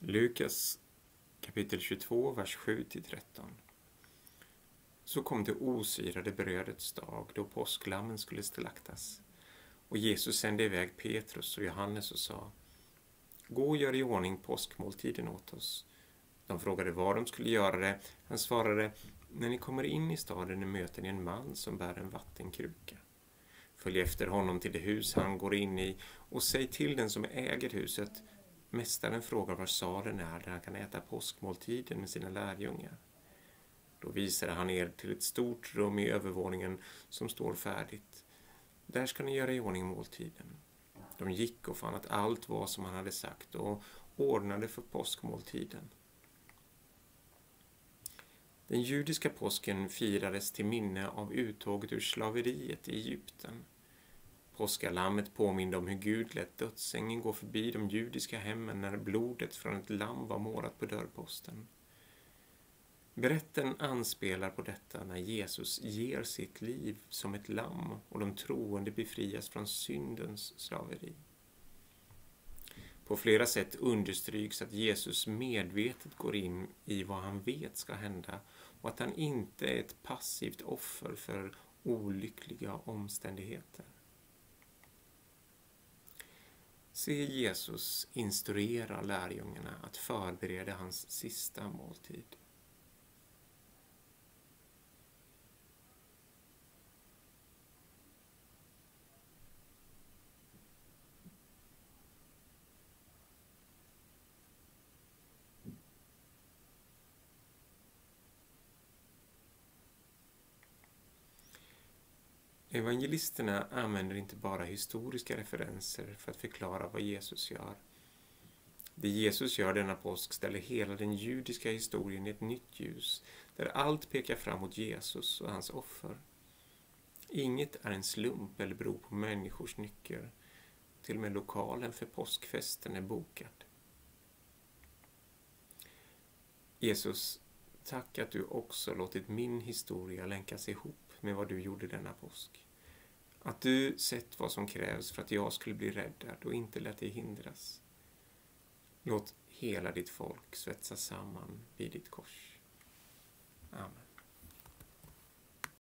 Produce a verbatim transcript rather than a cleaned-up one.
Lukas kapitel tjugotvå, vers sju till tretton. Så kom det osyrade brödets dag då påsklammen skulle slaktas. Och Jesus sände iväg Petrus och Johannes och sa: Gå och gör i ordning påskmåltiden åt oss. De frågade var de skulle göra det. Han svarade: När ni kommer in i staden möter ni en man som bär en vattenkruka. Följ efter honom till det hus han går in i och säg till den som äger huset: Mästaren frågar var salen är där han kan äta påskmåltiden med sina lärjungar. Då visade han er till ett stort rum i övervåningen som står färdigt. Där ska ni göra i ordning måltiden. De gick och fann att allt var som han hade sagt och ordnade för påskmåltiden. Den judiska påsken firades till minne av uttåget ur slaveriet i Egypten. Påskalammet påminde om hur Gud lät dödsängeln gå förbi de judiska hemmen när blodet från ett lamm var målat på dörrposten. Berättelsen anspelar på detta när Jesus ger sitt liv som ett lamm och de troende befrias från syndens slaveri. På flera sätt understryks att Jesus medvetet går in i vad han vet ska hända och att han inte är ett passivt offer för olyckliga omständigheter. Se Jesus instruera lärjungarna att förbereda hans sista måltid. Evangelisterna använder inte bara historiska referenser för att förklara vad Jesus gör. Det Jesus gör denna påsk ställer hela den judiska historien i ett nytt ljus, där allt pekar fram mot Jesus och hans offer. Inget är en slump eller beror på människors nycker. Till och med lokalen för påskfesten är bokad. Jesus, tack att du också låtit min historia länkas ihop med vad du gjorde denna påsk. Att du sett vad som krävs för att jag skulle bli räddad och inte lät dig hindras. Låt hela ditt folk svetsa samman vid ditt kors. Amen.